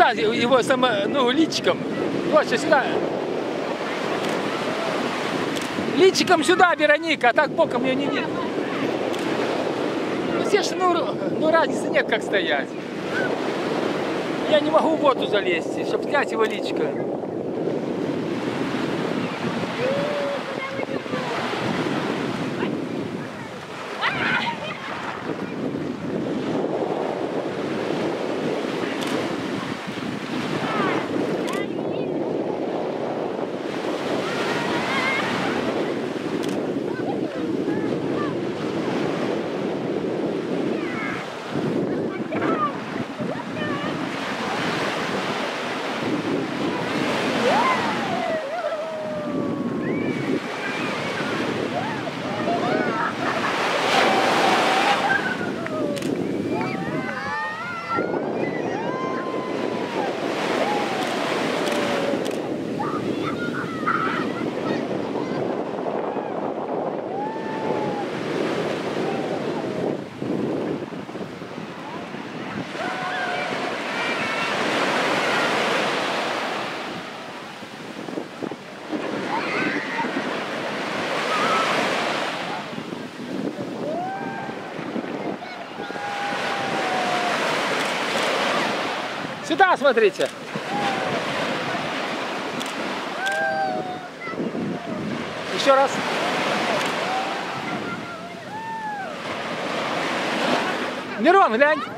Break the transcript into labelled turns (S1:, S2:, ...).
S1: сюда его ну, личиком. Вот, сюда. Личиком сюда, Вероника, а так боком ее не видно. Ну, здесь, ну разницы нет, как стоять. Я не могу в воду залезть, чтобы снять его личико. Сюда смотрите. Еще раз. Мирон, глянь.